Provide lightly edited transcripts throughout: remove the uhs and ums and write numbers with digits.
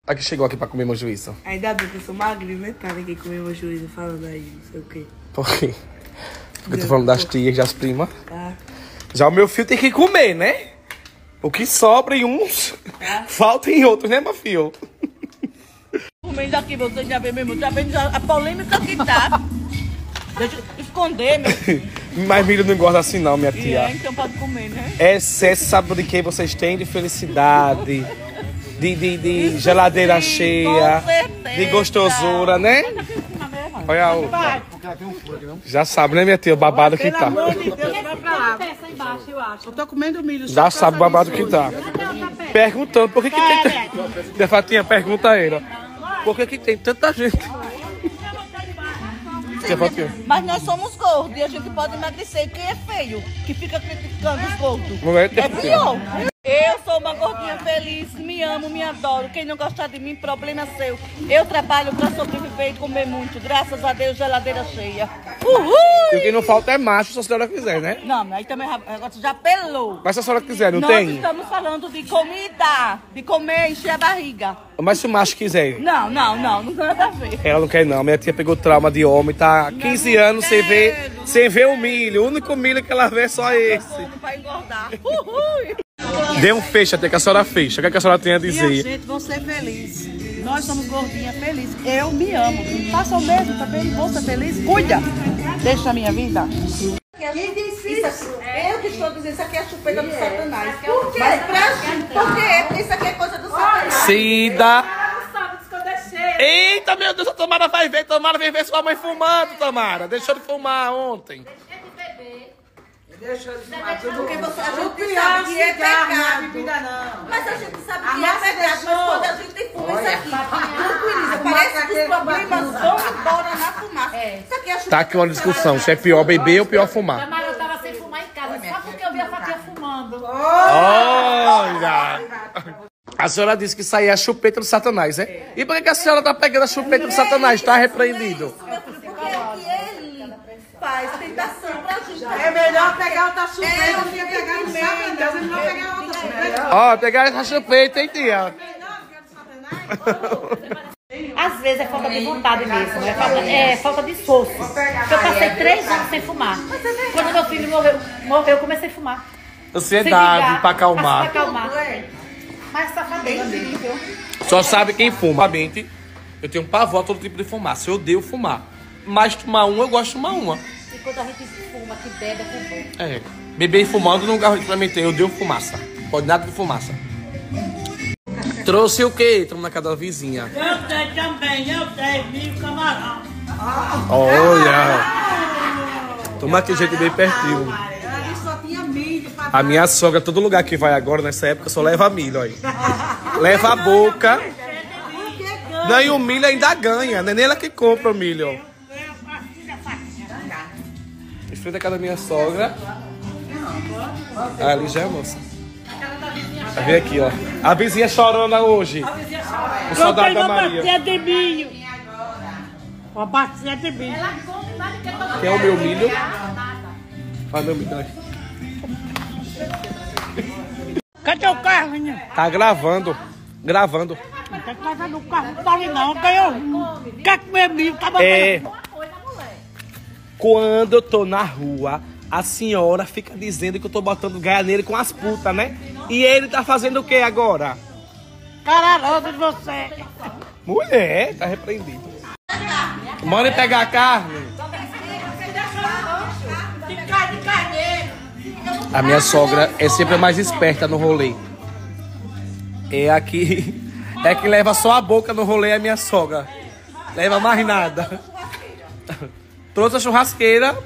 A que chegou aqui pra comer mojuíça. Ainda bem que eu sou magrinho, né? Tá ninguém comer mojuíça falando aí, não sei o quê. Por quê? Porque eu tô falando das tias, das primas. Tá. Já o meu filho tem que comer, né? O que sobra em uns, falta em outros, né, meu filho? Comendo aqui, você já vê mesmo, já vendo a polêmica que tá. Deixa eu esconder, meu filho. Mas milho não engorda assim não, minha tia. Então pode comer, né? Excesso, sabe de que vocês têm? De felicidade, de geladeira cheia, de gostosura, né? Olha o... Já sabe, né, minha tia? O babado que tá. Pelo amor de Deus, vai pra lá. Eu tô comendo milho. Já sabe o babado que tá. Perguntando por que tem... Minha Fatinha, pergunta a ele, ó. Por que tem tanta gente? Mas nós somos gordos e a gente pode emagrecer. E quem é feio, que fica criticando os gordos, Não é é pior. Eu sou uma gordinha feliz, me amo, me adoro. Quem não gostar de mim, problema é seu. Eu trabalho pra sobreviver e comer muito. Graças a Deus, geladeira cheia. Uhul! E o que não falta é macho, se a senhora quiser, né? Não, mas aí também agora já pelou. Mas se a senhora quiser, não Nós tem? estamos falando de comida, de comer, encher a barriga. Mas se o macho quiser. Não tem nada a ver. Ela não quer não, minha tia pegou trauma de homem, tá há 15 anos sem ver o milho. O único milho que ela vê é só esse. Pra engordar. Uhul! Dê um fecho até que a senhora fecha. O que a senhora tem a dizer? Minha gente, vou ser feliz. Nós somos gordinhas felizes. Eu me amo. Faça o mesmo também. Vou ser feliz. Cuida. Deixa a minha vida. Quem disse isso? Eu que estou dizendo, isso aqui é chupeta do Satanás. Por quê? Por quê? Porque isso aqui é coisa do Satanás. Cida! Eita, meu Deus, a Tamara vai ver. Tamara veio ver sua mãe fumando, Tamara. Deixou de fumar ontem. Porque a gente sabe que é pecado. Mas a gente sabe que é pecado. Mas quando a gente fuma isso aqui, tranquiliza. Parece que os problemas vão embora na fumaça. Isso aqui é Tá aqui uma discussão, se é pior beber ou pior fumar. Tamara, eu tava sem fumar em casa, só porque eu vi a Fatinha fumando. Olha! A senhora disse que isso aí é a chupeta do Satanás, né? E por que a senhora tá pegando a chupeta do Satanás? Tá repreendido. porque é o que ele faz, tentação pra gente. É melhor pegar outra chupeta do que pegar o Satanás. Ele não pegar outra chupeta. Ó, pegar essa chupeta, hein, tia? Às vezes é falta de vontade mesmo, é falta de esforço. Eu passei 3 anos sem fumar. Quando meu filho morreu, eu comecei a fumar. Ansiedade pra acalmar. Pra acalmar. Mas safadeza mesmo, viu? Só sabe quem fuma. Obviamente, eu tenho um pavor a todo tipo de fumaça. Eu odeio fumar. Mas tomar uma, eu gosto de tomar uma. E quando a gente fuma, que bebe, é bom. É. Beber e fumando não gosto de experimentar. Eu odeio fumaça. Pode nada de fumaça. Trouxe o quê? Estamos na casa da vizinha. Eu tenho também, eu tenho milho camarão. Olha! Toma aqui, gente, bem pertinho. Ali só tinha milho. A minha sogra, todo lugar que vai agora, nessa época, só leva milho, olha. Leva a boca. Não, e o milho ainda ganha. Não é nem ela que compra o milho. Em frente à casa da minha sogra. Ali já é a moça. Vem aqui, ó. A vizinha chorona hoje. O saudade da Maria. Uma bacia de milho. Uma bacia de milho. Quer o meu milho? Olha meu milho. Cadê o carro, menino? Tá gravando. Gravando. Não tem casa no carro, não tá ali não. Ganhou. Quer comer milho? Tá bom. É. Quando eu tô na rua, a senhora fica dizendo que eu tô botando gaia nele com as putas, né? E ele tá fazendo o que agora? Caralho de você. Mulher, tá repreendido. Manda pegar a carne. A minha sogra é sempre a mais esperta no rolê. É a que leva só a boca no rolê, é a minha sogra. Leva mais nada. Trouxe a churrasqueira.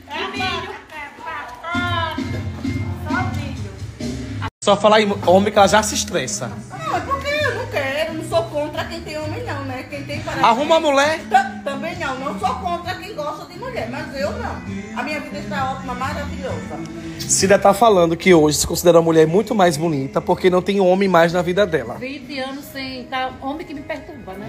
Só falar em homem que ela já se estressa. Não, porque eu não quero, não sou contra quem tem homem não, né? Quem tem para... Arruma a mulher. Também não sou contra quem gosta de mulher, mas eu não. A minha vida está ótima, maravilhosa. Cida tá falando que hoje se considera uma mulher muito mais bonita porque não tem homem mais na vida dela. 20 anos sem... Tá, homem que me perturba, né?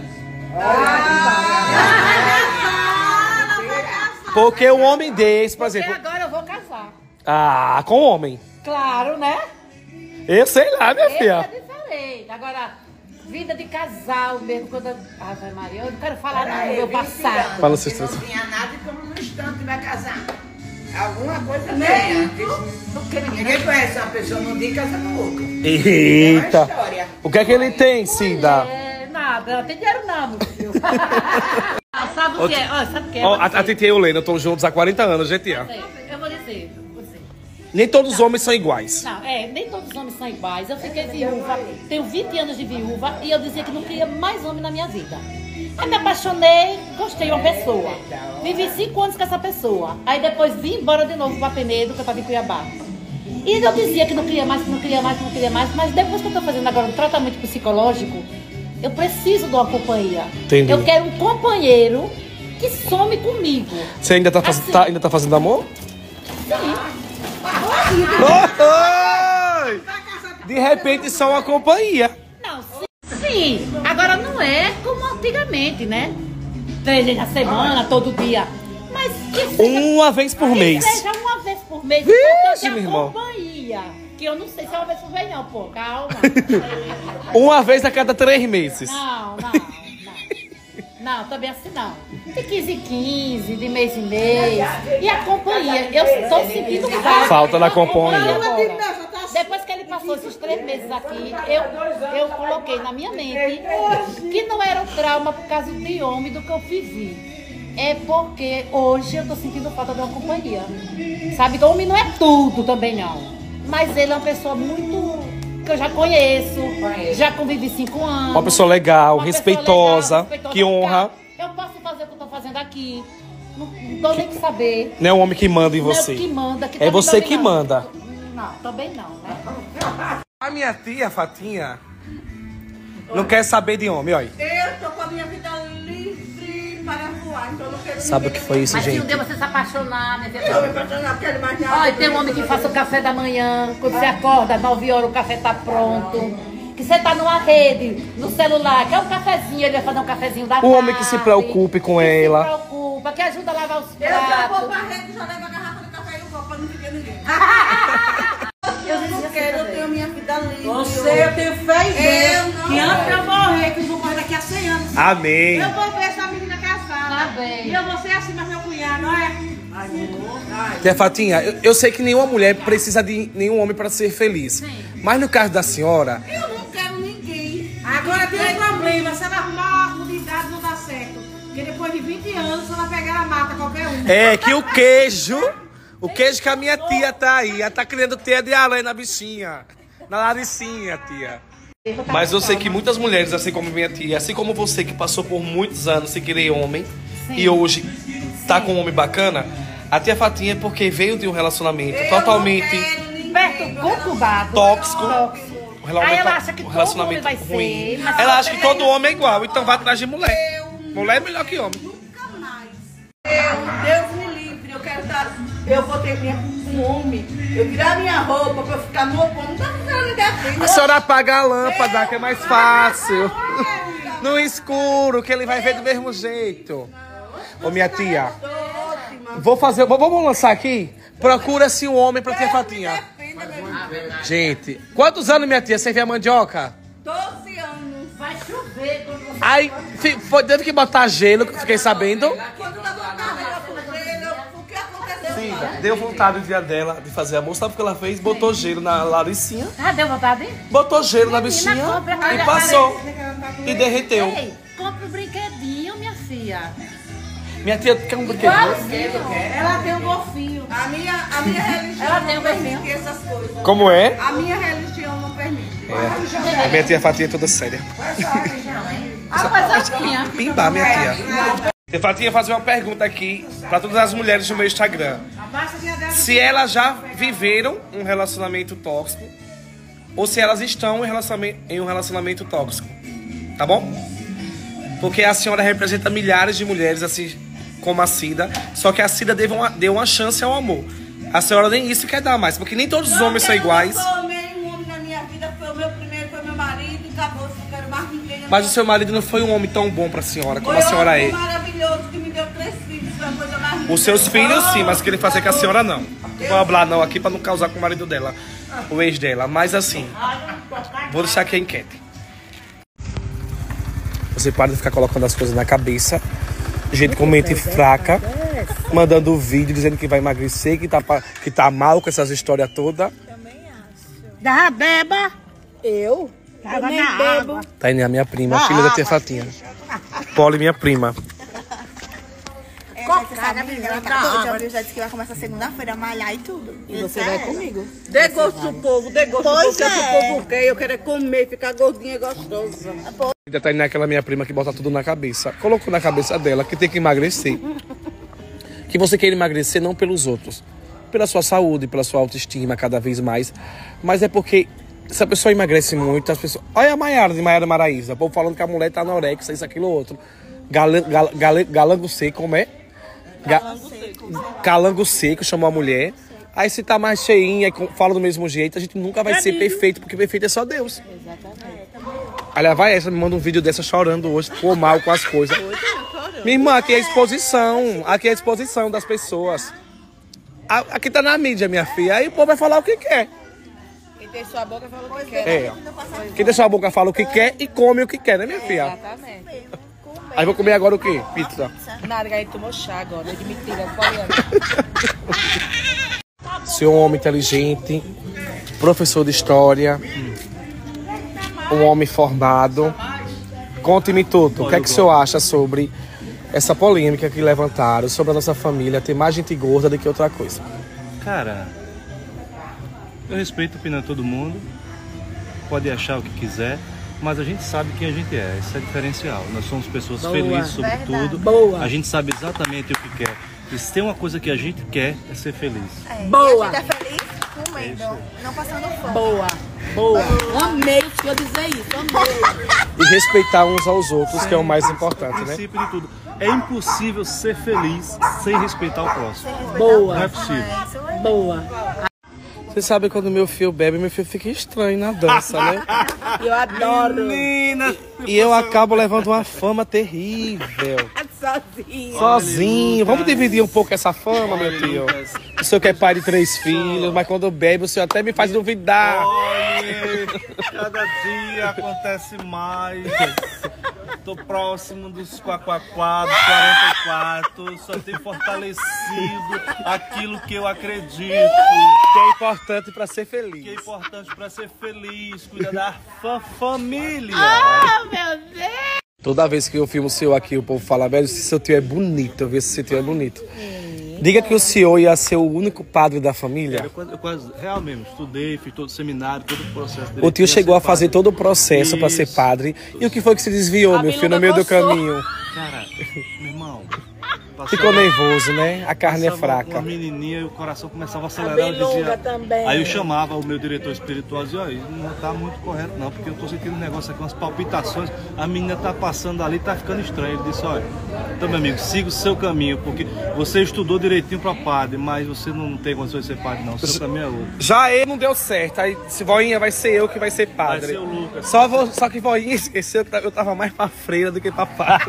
Porque o homem desse, por exemplo... Porque agora eu vou casar. Ah, com homem. Claro, né? Eu sei lá, minha Esse filha. é diferente. Agora, vida de casal mesmo, quando eu... Ave Maria, eu não quero falar nada do meu passado. Fala, vocês não tinha nada e como no instante vai casar. Alguma coisa tem. Ninguém conhece uma pessoa num dia e casa no outro. Eita! É uma história. O que é que ele tem, Cida? Nada, não tem dinheiro não, meu filho. Sabe o que é? Sabe o que é? A Titi e o Lena estão juntos há 40 anos, gente. Eu vou dizer. Nem todos os homens são iguais. Não, nem todos os homens são iguais. Eu fiquei viúva, tenho 20 anos de viúva e eu dizia que não queria mais homem na minha vida. Aí me apaixonei, gostei de uma pessoa. Vivi 5 anos com essa pessoa. Aí depois vim embora de novo para Penedo, que eu estava em Cuiabá. E eu dizia que não queria mais, mas depois que eu estou fazendo agora um tratamento psicológico, eu preciso de uma companhia. Entendi. Eu quero um companheiro que some comigo. Você ainda tá, ainda tá fazendo amor? Sim. Oi! De repente só uma companhia. Não, sim. Agora não é como antigamente, né? 3 vezes na semana, todo dia. Mas que seja, uma vez por mês. Seja uma vez por mês. Vixe, meu irmão. Companhia. Que eu não sei se é uma vez por mês não, pô. Calma. Uma vez a cada 3 meses. Não, também assim não. De 15 em 15, de mês em mês. E a companhia, eu estou sentindo falta na companhia. Depois que ele passou esses 3 meses aqui, eu coloquei na minha mente que não era um trauma por causa de homem do que eu vivi. É porque hoje eu tô sentindo falta de uma companhia. Sabe, que homem não é tudo também não. Mas ele é uma pessoa muito... que eu já conheço, já convivi 5 anos. Uma pessoa legal, respeitosa, que honra. Eu posso fazer o que eu tô fazendo aqui. Não tô nem que saber. Não é o homem que manda em você. Não é o que manda. Que é você que dominando. manda. Não, também não, né? A minha tia, Fatinha, não quer saber de homem, olha. Eu tô com a minha vida livre para voar, então eu não quero. Sabe o que foi isso, mas gente? Mas se um dia você se apaixonar, né? Eu me apaixonar porque ele mais nada. Olha, tem um homem que faça o café da manhã, quando você acorda, 9 horas, o café tá pronto. Que você tá numa rede, no celular, quer um cafezinho, ele vai fazer um cafezinho da tarde. O homem que se preocupe com ela. Que se preocupa, que ajuda a lavar os pratos. Eu já vou pra rede, já levo a garrafa de café e o copo pra não ficar ninguém. Eu não quero, eu tenho minha vida livre. Eu tenho fé em Deus. Que antes de eu morrer, que eu vou morrer daqui a 100 anos. Amém. Eu vou ver essa menina casada. Tá bem. E eu vou ser assim, mas meu cunhado, não é? Tia Fatinha, eu sei que nenhuma mulher precisa de nenhum homem para ser feliz. Sim. Mas no caso da senhora... Eu não quero ninguém. Agora tem um problema, se ela arrumar uma unidade não dá certo. Porque depois de 20 anos, se ela pegar, ela mata qualquer um. É que o queijo que a minha tia tá aí, ela tá criando teia de aranha na bichinha, na laricinha, tia. Mas eu sei que muitas mulheres, assim como minha tia, assim como você que passou por muitos anos sem querer homem, sim, e hoje tá com um homem bacana, a tia Fatinha é porque veio de um relacionamento totalmente conturbado, tóxico. Aí ela acha que todo homem vai ruim. ser. Mas ela acha que todo homem é igual, então vai atrás de mulher. Mulher é melhor que homem. Nunca mais. Deus me livre, eu quero dar. Eu vou ter um homem. Eu tirar minha roupa pra eu ficar no oposto. Não tá fazendo ninguém assim. A senhora apaga a lâmpada, que é mais fácil. No escuro, que ele vai ver do mesmo jeito. Ô, minha tia, vamos lançar aqui? Procura-se um homem pra tia Fatinha. Gente, quantos anos, minha tia, você vê a mandioca? 12 anos. Vai chover quando você... Aí, teve que botar gelo, que eu fiquei sabendo. Quando tá botando gelo, o que aconteceu? Sim, deu vontade o dia dela de fazer amor. Sabe o que ela fez? Botou gelo na laricinha. Ah, deu vontade? Botou gelo na bichinha e passou. E derreteu. Ei, compra um brinquedinho, minha filha. Minha tia quer um brinquedinho. Ela tem um golfinho. A minha religião Ela tem não um golfinho. permite essas coisas. Como é? A minha religião não permite. A minha tia Fatinha é toda séria. Ah, mas eu tinha. Pimba, minha tia. Tia Fatinha fazer uma pergunta aqui pra todas as mulheres do meu Instagram. Se elas já viveram um relacionamento tóxico ou se elas estão em um relacionamento tóxico. Tá bom? Porque a senhora representa milhares de mulheres, assim como a Cida. Só que a Cida deu uma chance ao amor. A senhora nem isso quer dar mais, porque nem todos os homens são iguais. Eu não sou nenhum homem na minha vida, foi o meu primeiro, foi meu marido, acabou, não quero mais ninguém. Mas o seu marido não foi um homem tão bom pra senhora como a senhora é. Foi um homem maravilhoso, que me deu 3 filhos, foi uma coisa mais linda. Os seus filhos sim, mas queria fazer com a senhora não. Não vou falar não aqui pra não causar com o marido dela, o ex dela. Mas assim, vou deixar aqui a enquete. Você para de ficar colocando as coisas na cabeça. Gente com mente fraca, mandando vídeo dizendo que vai emagrecer, que tá mal com essas histórias todas. Da beba. Eu? Tava na água. Tainé, a minha prima, filha da tia Fatinha. Poli, minha prima. Você sabe, amiga, ela tá doida, viu? Já disse que vai começar segunda-feira a malhar e tudo. E você vai comigo. Dê gosto do povo, dê gosto do povo, que o povo quer. Eu quero comer, ficar gordinha e gostosa. A Tainé é aquela minha prima que bota tudo na cabeça. Colocou na cabeça dela que tem que emagrecer. Que você quer emagrecer não pelos outros. Pela sua saúde, pela sua autoestima cada vez mais. Mas é porque se a pessoa emagrece muito, as pessoas... Olha a Maiara, de Maiara Maraíza. O povo falando que a mulher tá anorexia, isso, aquilo, outro. Galango seco, como é? Calango seco, chamou a mulher. Aí se tá mais cheinha, fala do mesmo jeito, a gente nunca vai ser perfeito, porque perfeito é só Deus. Exatamente. Aliás, vai essa, me manda um vídeo dessa chorando hoje, ficou mal com as coisas. Minha irmã, aqui é a exposição das pessoas. Aqui tá na mídia, minha filha, aí o povo vai falar o que quer. Quem tem sua boca fala o que quer. É. Quem tem sua boca fala o que quer e come o que quer, né, minha filha? Exatamente. Aí vou comer agora o quê? Pizza. Nada, aí tomou chá agora, de mentira, Seu homem inteligente, professor de história, um homem formado. Conte-me tudo. O que é que o senhor acha sobre essa polêmica que levantaram sobre a nossa família ter mais gente gorda do que outra coisa? Cara, eu respeito a opinião de todo mundo, pode achar o que quiser, mas a gente sabe quem a gente é, esse é o diferencial. Nós somos pessoas felizes, sobretudo. A gente sabe exatamente o que quer. E se tem uma coisa que a gente quer, é ser feliz. Boa! E a gente é feliz comendo, não passando fome. Boa! Amei o senhor dizer isso, amei. E respeitar uns aos outros, que é o mais importante, né? Princípio de tudo. É impossível ser feliz sem respeitar o próximo. Boa! Não é possível. Boa! Você sabe quando meu filho bebe, meu filho fica estranho na dança, né? Eu adoro! Menina! E eu acabo levando uma fama terrível. Sozinho. Vamos dividir um pouco essa fama, meu tio? O senhor que é pai de 3 filhos, mas quando bebe, o senhor até me faz duvidar. Olha, cada dia acontece mais. Tô próximo dos 44, 44. Só tem fortalecido aquilo que eu acredito. Que é importante pra ser feliz. Que é importante pra ser feliz. Cuidar da família. Meu Deus! Toda vez que eu filmo o senhor aqui, o povo fala, velho, esse seu tio é bonito. Eu vi se seu tio é bonito. Diga que o senhor ia ser o único padre da família. Eu quase, real mesmo, estudei, fiz todo o seminário, todo o processo. O tio chegou a fazer todo o processo para ser padre. E o que foi que se desviou, meu filho, no meio do caminho? Cara, meu irmão... Ficou nervoso, né? A carne é fraca. Uma menininha e o coração começava a acelerar. Eu dizia, aí eu chamava o meu diretor espiritual e dizia, olha, não tá muito correto não, porque eu tô sentindo um negócio aqui, umas palpitações, a menina tá passando ali, tá ficando estranho. Ele disse, olha, então meu amigo, siga o seu caminho, porque você estudou direitinho pra padre, mas você não tem condições de ser padre não, o seu caminho é outro. Já ele não deu certo, aí se voinha vai ser eu que vai ser padre. Vai ser o Lucas. Só que voinha esqueceu que eu tava mais pra freira do que pra padre.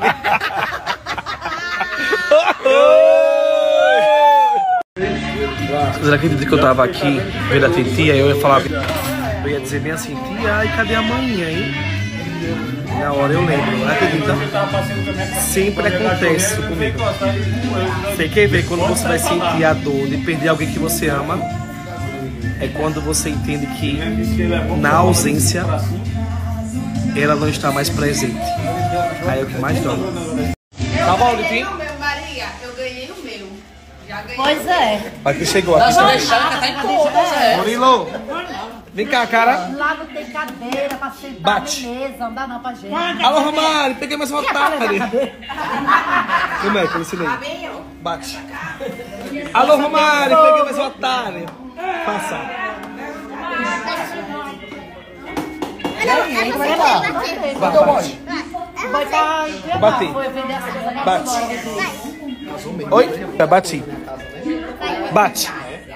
Vocês acreditam que eu tava aqui vendo a titia e eu ia falar, eu ia dizer bem assim, tia, e cadê a manhã, hein? Na hora eu lembro, acredita? Sempre acontece comigo. Você quer ver quando você vai sentir a dor de perder alguém que você ama? É quando você entende que na ausência ela não está mais presente. Aí é o que mais dói. Tá bom, Litinho? Maria, eu ganhei o meu. Já ganhei. Pois é. Aqui chegou, aqui chegou. Murilo, vem cá, cara. Lá não tem cadeira pra sentar. Bate. Beleza, não dá não pra gente. Alô, Romário, peguei mais uma tarde. Como é que eu ensinei? Bate. Alô, Romário, peguei mais uma tarde. Passa. Bate. Bati. Bate. Oi? Já bati. Bate.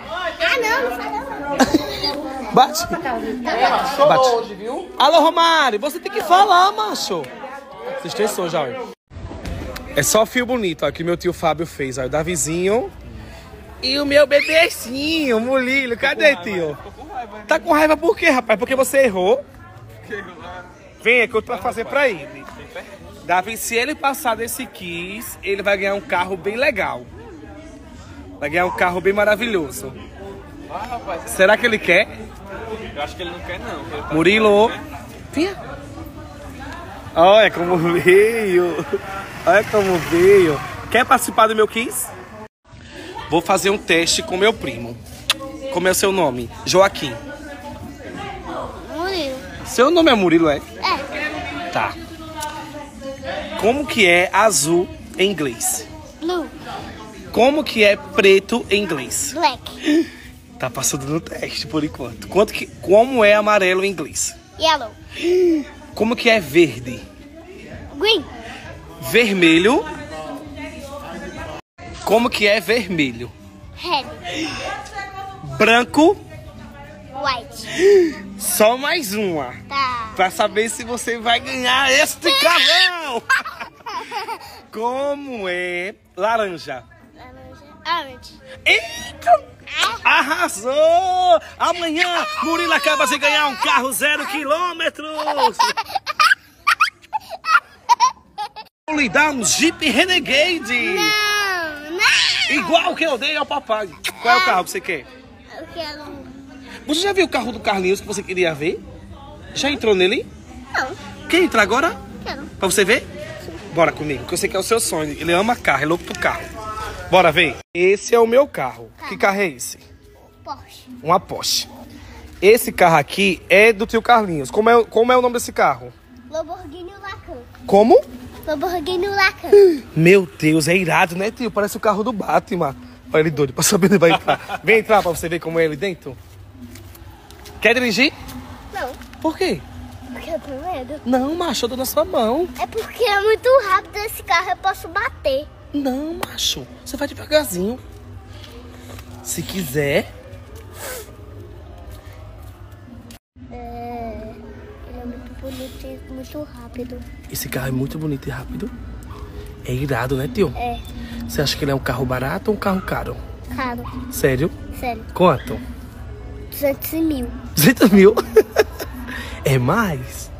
Bate. Bate. Alô, Romário, você tem que falar, macho. Você estressou já, olha. É só fio bonito, ó, que meu tio Fábio fez, ó, o Davizinho. E o meu bebezinho, o Mulilo. Cadê, tio? Tá com raiva por quê, rapaz? Porque você errou? Vem, é que eu tô pra fazer pra ele. Davi, se ele passar desse quiz, ele vai ganhar um carro bem legal. Vai ganhar um carro bem maravilhoso. Ah, rapaz. Será que ele quer? Eu acho que ele não quer, não. Ele tá Murilo. Vinha. Olha como veio. Olha como veio. Quer participar do meu quiz? Vou fazer um teste com meu primo. Como é o seu nome? Joaquim. Murilo. Seu nome é Murilo, é? É. Tá. Como que é azul em inglês? Blue. Como que é preto em inglês? Black. Tá passando no teste por enquanto. Como é amarelo em inglês? Yellow. Como que é verde? Green. Vermelho. Como que é vermelho? Red. Branco. White. Só mais uma. Tá. Pra saber se você vai ganhar este carrão. Como é laranja? Orange. Eita! Arrasou! Amanhã, Murilo acaba de ganhar um carro 0 km. Vou lhe dar um Jeep Renegade. Não. Igual que eu dei ao papai. Qual é o carro que você quer? Eu quero. Você já viu o carro do Carlinhos que você queria ver? Já entrou nele? Não. Quer entrar agora? Quero. Pra você ver? Bora comigo, que eu sei que é o seu sonho. Ele ama carro, é louco pro carro. Bora ver. Esse é o meu carro. Que carro é esse? Porsche. Uma Porsche. Esse carro aqui é do tio Carlinhos. Como é o nome desse carro? Lamborghini Huracan. Como? Lamborghini Huracan. Meu Deus, é irado, né, tio? Parece o carro do Batman. Olha ele doido pra saber onde vai entrar. Vem entrar pra você ver como é ele dentro. Quer dirigir? Não. Por quê? Porque eu tenho medo. Não, macho, eu dou na sua mão. É porque é muito rápido esse carro, eu posso bater. Não, macho. Você vai devagarzinho. Se quiser. Ele é muito bonito e muito rápido. Esse carro é muito bonito e rápido. É irado, né, tio? É. Você acha que ele é um carro barato ou um carro caro? Caro. Sério? Sério. Quanto? 200 mil. 200 mil? É mais?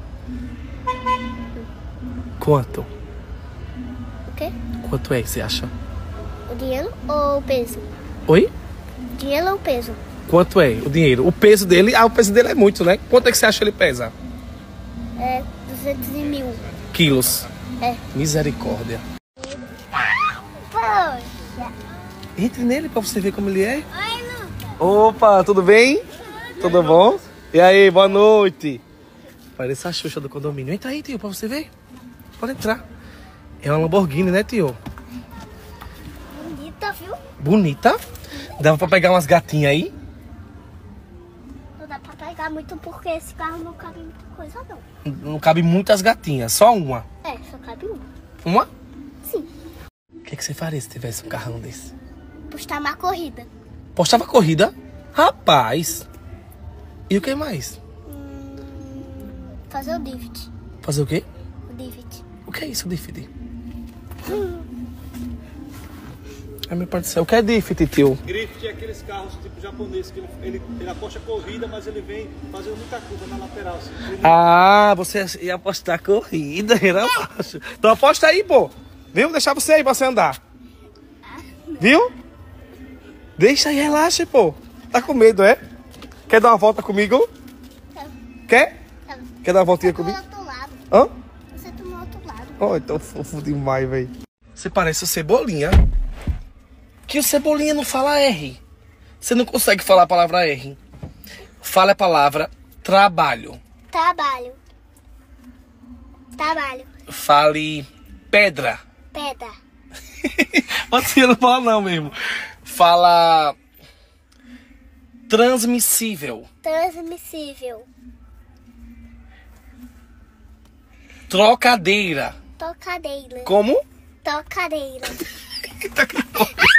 Quanto? O quê? Quanto é que você acha? O dinheiro ou o peso? Oi? Dinheiro ou peso? Quanto é o dinheiro? O peso dele... Ah, o peso dele é muito, né? Quanto é que você acha que ele pesa? É 200 mil. Quilos. É. Misericórdia. Poxa. Entre nele pra você ver como ele é. Oi, Lucas. Opa, tudo bem? Tudo bom? E aí, boa noite. Parece a Xuxa do condomínio. Entra aí, tio, pra você ver. Pode entrar. É uma Lamborghini, né, tio? Bonita, viu? Bonita. Dava pra pegar umas gatinhas aí? Não dá pra pegar muito porque esse carro não cabe muita coisa, não. Não cabe muitas gatinhas, só uma. É, só cabe uma. Uma? Sim. O que você faria se tivesse um carrão desse? Postar uma corrida. Postava corrida? Rapaz. E o que mais? Fazer o drift. Fazer o quê? O drift. O que é isso, drift? Ai, meu pai do céu, o que é drift, tio? Drift é aqueles carros tipo japonês, que ele aposta corrida, mas ele vem fazendo muita curva na lateral. Assim. Ah, você ia apostar corrida, era baixo. Então aposta aí, pô. Viu? Deixar você aí pra você andar. Viu? Deixa aí, relaxa, pô. Tá com medo, é? Quer dar uma volta comigo? Quer? Quer dar uma voltinha comigo? Do outro lado. Hã? Você tá no outro lado. Oh, então fofo demais, velho. Você parece o Cebolinha. Que o Cebolinha não fala R. Você não consegue falar a palavra R. Fala a palavra trabalho. Trabalho. Trabalho. Fale pedra. Pedra. Você não fala não mesmo. Fala transmissível. Transmissível. Trocadeira. Tocadeira. Como? Tocadeira. Tá que porra.